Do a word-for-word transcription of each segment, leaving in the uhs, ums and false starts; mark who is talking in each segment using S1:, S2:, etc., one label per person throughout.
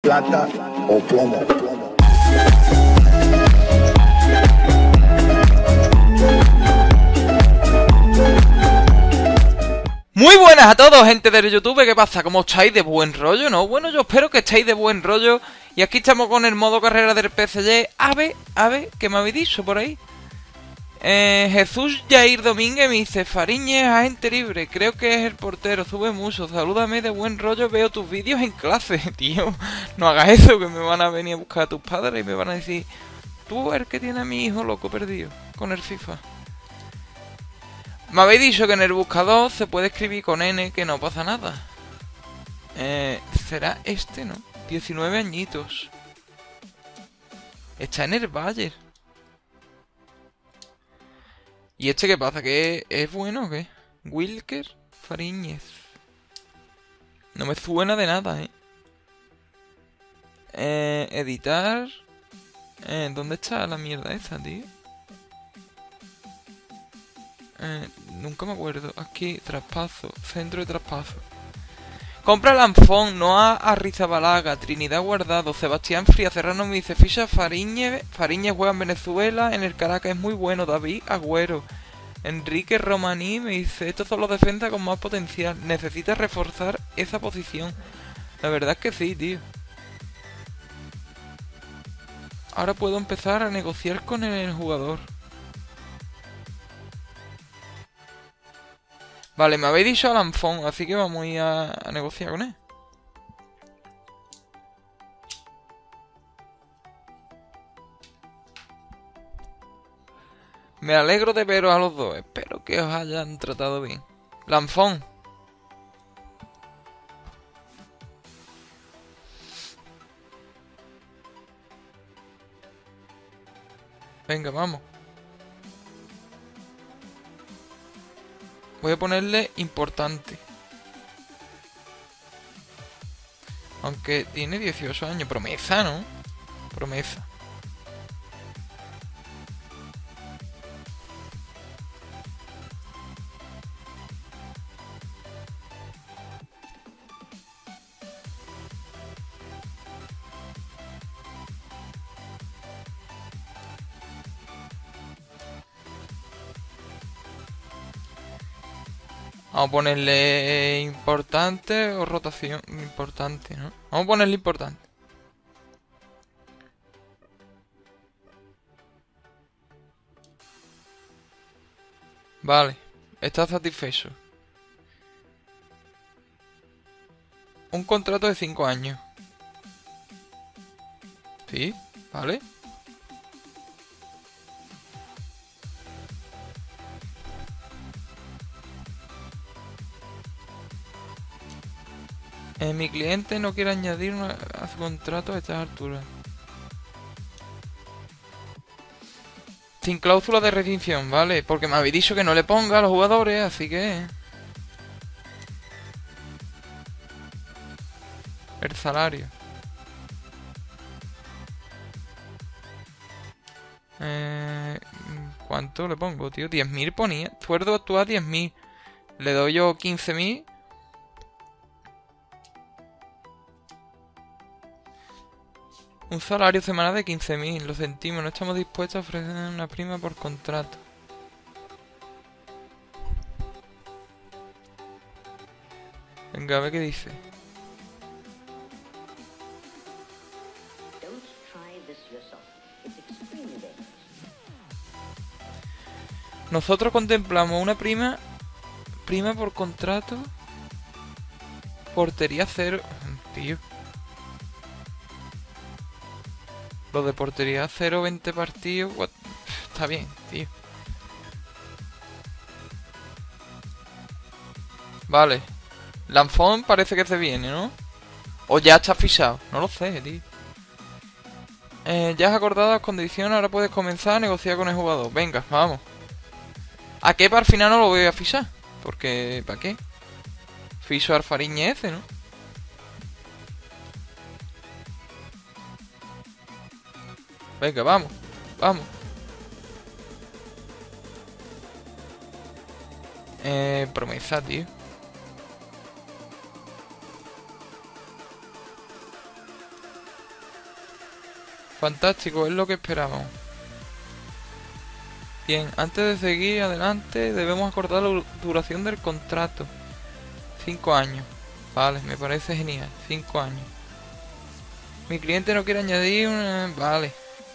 S1: plata o plomo.
S2: Muy buenas a todos, gente del YouTube, ¿qué pasa? ¿Cómo estáis? ¿De buen rollo, no? Bueno, yo espero que estéis de buen rollo. Y aquí estamos con el modo carrera del P S G. A ver, a ver, ¿qué me habéis dicho por ahí? Eh, Jesús Jair Domínguez me dice: Fariñez, agente libre, creo que es el portero, sube mucho, salúdame de buen rollo, veo tus vídeos en clase. Tío, no hagas eso, que me van a venir a buscar a tus padres y me van a decir: tú eres el que tiene a mi hijo loco perdido con el FIFA. Me habéis dicho que en el buscador se puede escribir con N, que no pasa nada. Eh, será este, ¿no? diecinueve añitos. Está en el Bayern. ¿Y este qué pasa? ¿Que es bueno o qué? Wilker Fariñez. No me suena de nada, ¿eh? Eh, editar. Eh, ¿Dónde está la mierda esa, tío? Eh, nunca me acuerdo. Aquí, traspaso. Centro de traspaso. Compra Lanfón, Noah Arrizabalaga, Trinidad Guardado, Sebastián Fría Serrano me dice: ficha Fariñez, Fariñez juega en Venezuela, en el Caracas es muy bueno, David Agüero. Enrique Romaní me dice: estos son los defensas con más potencial, necesitas reforzar esa posición. La verdad es que sí, tío. Ahora puedo empezar a negociar con el jugador. Vale, me habéis dicho a Lanfón, así que vamos a ir a, a negociar con él. Me alegro de veros a los dos. Espero que os hayan tratado bien. Lanfón. Venga, vamos. Voy a ponerle importante. Aunque tiene dieciocho años. Promesa, ¿no? Promesa. Vamos a ponerle importante o rotación. Importante, ¿no? Vamos a ponerle importante. Vale, está satisfecho. Un contrato de cinco años. Sí, vale. Eh, mi cliente no quiere añadir una, a su contrato a estas alturas. Sin cláusula de rescisión, ¿vale? Porque me habéis dicho que no le ponga a los jugadores, así que... El salario. Eh, ¿Cuánto le pongo, tío? diez mil ponía. Sueldo actual diez mil. Le doy yo quince mil. Un salario semanal de quince mil, lo sentimos, no estamos dispuestos a ofrecer una prima por contrato. Venga, a ver qué dice. Nosotros contemplamos una prima, prima por contrato, portería cero, tío. Lo de portería cero, veinte partidos. What? Está bien, tío. Vale. Lanfón parece que se viene, ¿no? O ya está fichado. No lo sé, tío. Eh, ya has acordado las condiciones. Ahora puedes comenzar a negociar con el jugador. Venga, vamos. ¿A qué para al final no lo voy a fichar? Porque, ¿para qué? Ficho al Fariñez ese, ¿no? Venga, vamos, vamos. Eh, promesa, tío. Fantástico, es lo que esperábamos. Bien, antes de seguir adelante debemos acordar la duración del contrato. Cinco años. Vale, me parece genial. Cinco años. Mi cliente no quiere añadir una... Vale.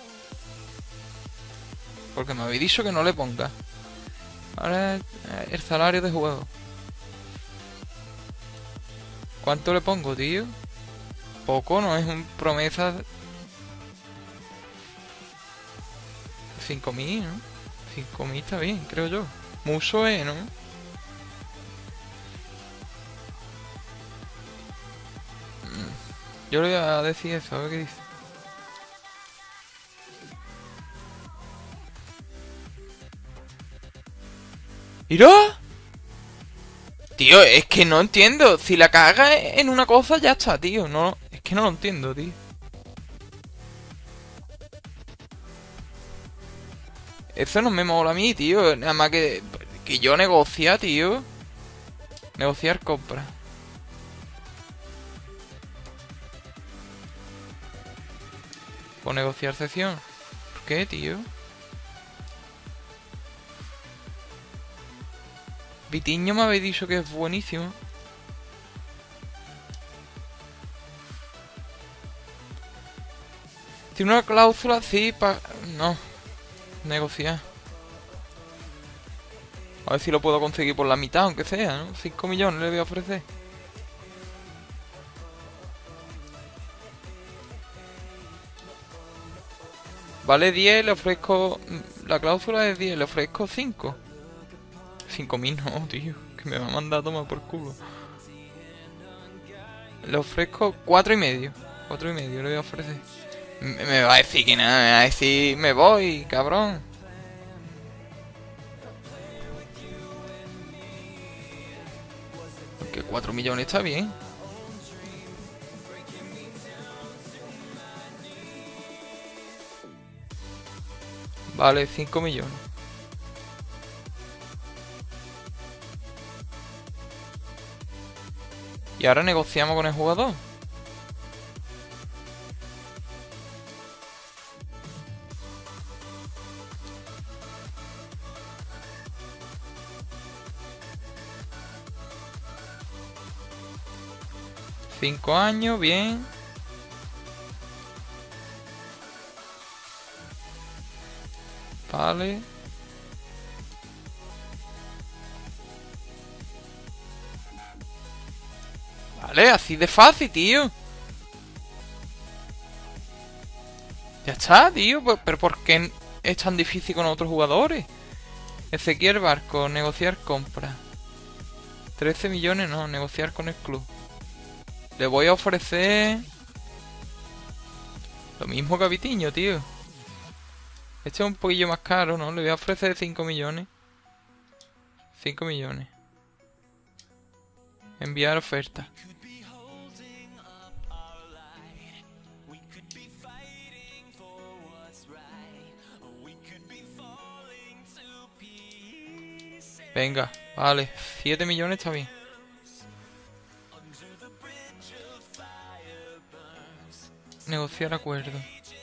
S2: Porque me habéis dicho que no le ponga. Ahora el salario de juego. ¿Cuánto le pongo, tío? Poco, no es un promesa... cinco mil, ¿no? cinco mil está bien, creo yo. Mucho es, ¿no? Yo le voy a decir eso, a ver qué dice. ¡Mira! Tío, es que no entiendo. Si la caga en una cosa, ya está, tío. No, es que no lo entiendo, tío. Eso no me mola a mí, tío. Nada más que, que yo negocia, tío. Negociar compra. O negociar sesión. ¿Por qué, tío? Vitiño me habéis dicho que es buenísimo. Tiene una cláusula, sí, para... No. Negociar. A ver si lo puedo conseguir por la mitad, aunque sea, ¿no? cinco millones le voy a ofrecer. Vale diez, le ofrezco... La cláusula es diez, le ofrezco cinco. cinco mil no, tío. Que me va a mandar a tomar por culo. Le ofrezco cuatro y medio. cuatro y medio le voy a ofrecer. Me, me va a decir que nada, me va a decir... Me voy, cabrón. Porque cuatro millones está bien. Vale, cinco millones. Y ahora negociamos con el jugador. Cinco años, bien. Vale. Vale, así de fácil, tío. Ya está, tío. Pero ¿por qué es tan difícil con otros jugadores? Ezequiel Barco, negociar compra. trece millones, no, negociar con el club. Le voy a ofrecer... Lo mismo que a Vitiño, tío. Este es un poquillo más caro, ¿no? Le voy a ofrecer cinco millones. cinco millones. Enviar oferta. Venga, vale. siete millones está bien. Negociar acuerdo.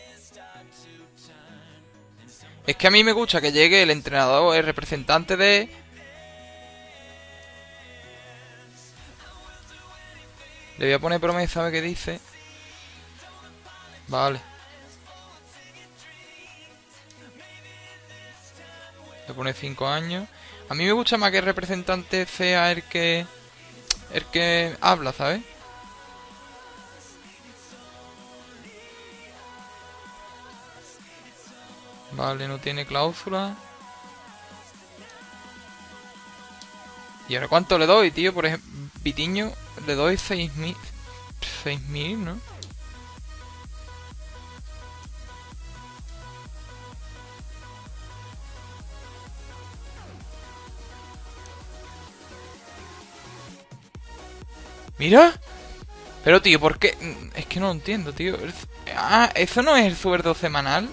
S2: Es que a mí me gusta que llegue el entrenador, el representante de... Le voy a poner promesa a ver qué dice. Vale. Le pone cinco años. A mí me gusta más que el representante sea el que... El que habla, ¿sabes? Vale, no tiene cláusula. ¿Y ahora cuánto le doy, tío? Por ejemplo, Vitiño le doy seis mil. seis mil, ¿no? Mira. Pero, tío, ¿por qué? Es que no lo entiendo, tío. Ah, ¿eso no es el sueldo semanal?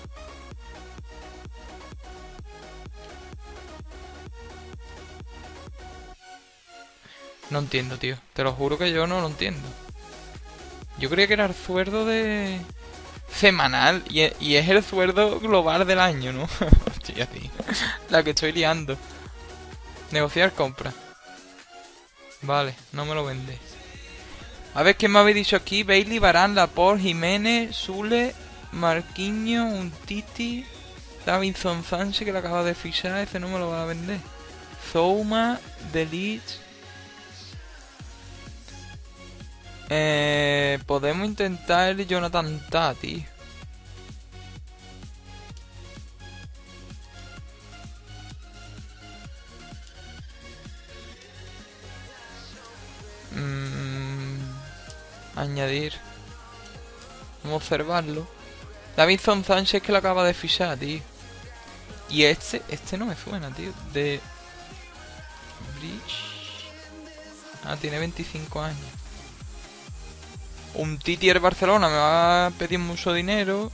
S2: No entiendo, tío. Te lo juro que yo no lo entiendo. Yo creía que era el sueldo de... Semanal. Y es, y es el sueldo global del año, ¿no? Hostia, tío. La que estoy liando. Negociar compra. Vale, no me lo vende. A ver, ¿qué me habéis dicho aquí? Bailey, Varane, Laporte, Jiménez, Sule, Marquinhos, Umtiti, Davinson Sánchez, que lo acaba de fichar. Ese no me lo va a vender. Zouma, De Ligt. Eh, podemos intentar el Jonathan Tah, tío. Mm, añadir. Vamos a observarlo. Davinson Sánchez, que lo acaba de fichar, tío. Y este, este no me suena, tío. De Bridge. Ah, tiene veinticinco años. Un Titi del Barcelona me va a pedir mucho dinero.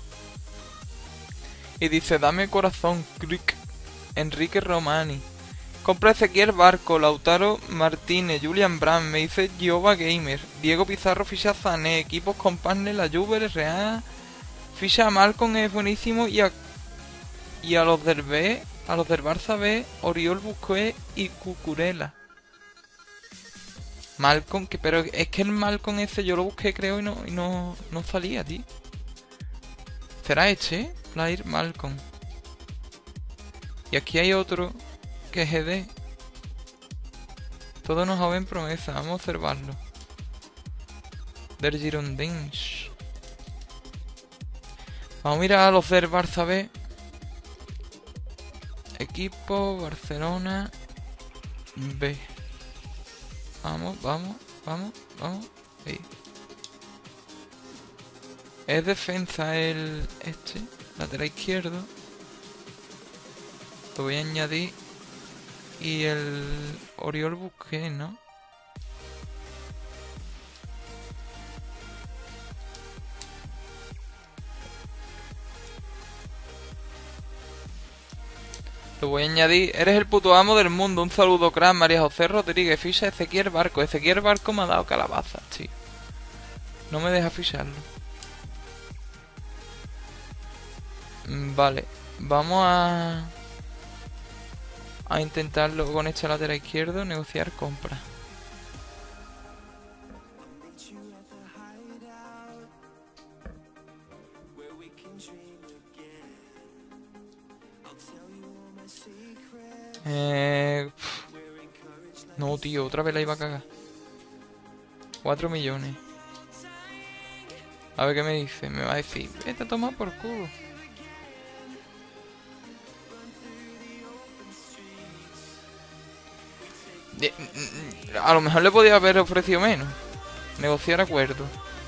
S2: Y dice, dame corazón, cric. Enrique Romani. Compra Ezequiel Barco, Lautaro Martínez, Julian Brandt, me dice Giova Gamer. Diego Pizarro ficha a Zané, equipos con partner, la Juve, el Real. Ficha a Malcolm, es buenísimo. Y a, y a los del B, a los del Barça B, Oriol Busquets y Cucurella. Malcolm, que pero es que el Malcolm ese yo lo busqué creo y no, y no, no salía, tío. ¿Será este? Player Malcolm. Y aquí hay otro que es G D. Todos nos joven promesa, vamos a observarlo. Del Girondins. Vamos a mirar a los del Barça B. Equipo Barcelona B. Vamos, vamos, vamos, vamos. Sí. Es defensa el este, lateral izquierdo. Lo voy a añadir. Y el Oriol Busquets, ¿no? Lo voy a añadir. Eres el puto amo del mundo. Un saludo, crack. María José Rodríguez. Ficha Ezequiel Barco. Ezequiel Barco me ha dado calabazas, tío. No me deja ficharlo. Vale. Vamos a... A intentarlo con este lateral izquierdo. Negociar compra. Eh... No, tío, otra vez la iba a cagar. Cuatro millones. A ver qué me dice. Me va a decir, vete a tomar por culo. A lo mejor le podía haber ofrecido menos. Negociar acuerdo.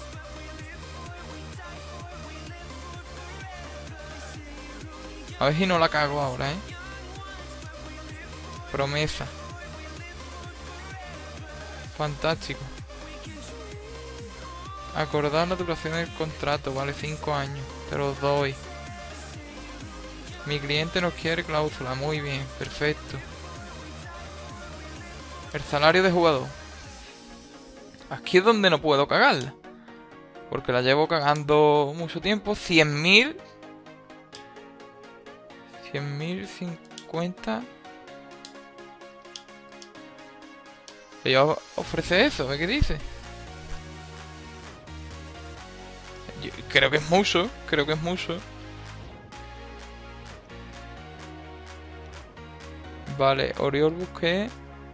S2: A ver si no la cago ahora, ¿eh? Promesa. Fantástico. Acordar la duración del contrato. Vale, cinco años. Te los doy. Mi cliente nos quiere cláusula. Muy bien, perfecto. El salario de jugador. Aquí es donde no puedo cagarla. Porque la llevo cagando mucho tiempo. cien mil. cien mil cincuenta. Ella ofrece eso, ¿qué dice? Yo creo que es mucho, creo que es mucho. Vale, Oriol Busquets.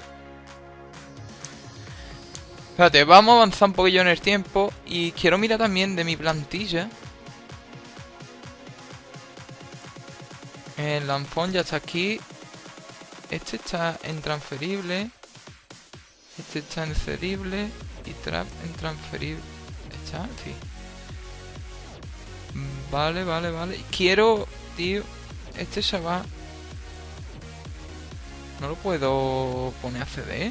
S2: Espérate, vamos a avanzar un poquillo en el tiempo. Y quiero mirar también de mi plantilla. El Lanfón ya está aquí. Este está en transferible. Este está en cedible. Y Trap en transferible. ¿Está? Sí. Vale, vale, vale. Quiero, tío. Este chaval. No lo puedo poner a C D.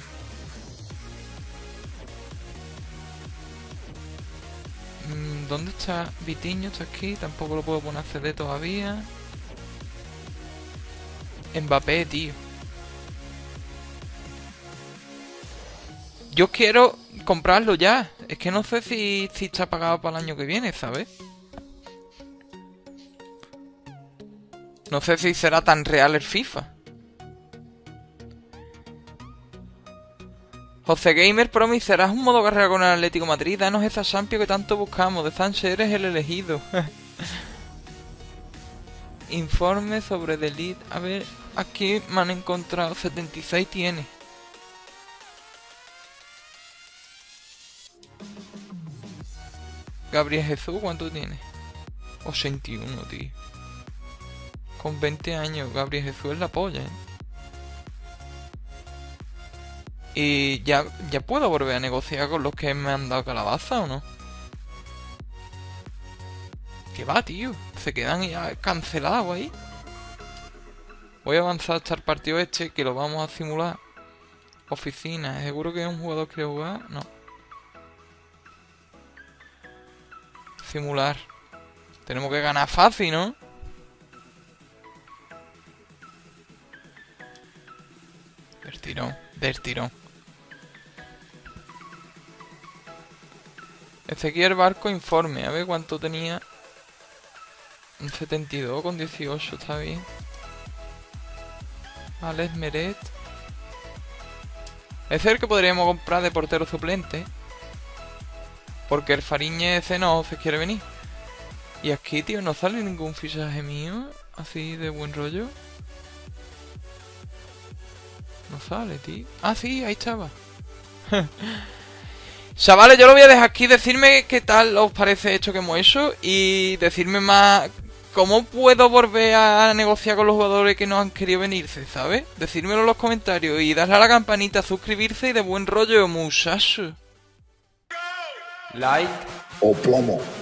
S2: ¿Dónde está Vitiño? Está aquí. Tampoco lo puedo poner a C D todavía. Mbappé, tío. Yo quiero comprarlo ya. Es que no sé si, si está pagado para el año que viene, ¿sabes? No sé si será tan real el FIFA. José Gamer Promis, ¿serás un modo carrera con el Atlético de Madrid? Danos esa Champions que tanto buscamos. De Sánchez eres el elegido. Informe sobre The Elite. A ver, aquí me han encontrado. setenta y seis tiene. Gabriel Jesús, ¿cuánto tiene? ochenta y uno, tío. Con veinte años, Gabriel Jesús es la polla, ¿eh? Y ya, ya puedo volver a negociar con los que me han dado calabaza, ¿o no? ¿Qué va, tío? Se quedan ya cancelados ahí. Voy a avanzar hasta el partido este, que lo vamos a simular. Oficina, ¿seguro que es un jugador que quiere jugar? No. Simular. Tenemos que ganar fácil, ¿no? Del tirón, del tirón. Ezequiel Barco, informe. A ver cuánto tenía. Un setenta y dos con dieciocho, está bien. Alex Meret. Es el que podríamos comprar de portero suplente. Porque el Fariñez ese no se quiere venir. Y aquí, tío, no sale ningún fichaje mío. Así de buen rollo. No sale, tío. Ah, sí, ahí estaba. Chavales, yo lo voy a dejar aquí. Decirme qué tal os parece esto que hemos hecho. Y decirme más... ¿Cómo puedo volver a negociar con los jugadores que no han querido venirse, ¿sabes? Decírmelo en los comentarios. Y darle a la campanita, suscribirse y de buen rollo, muchachos. Like.
S1: O plomo.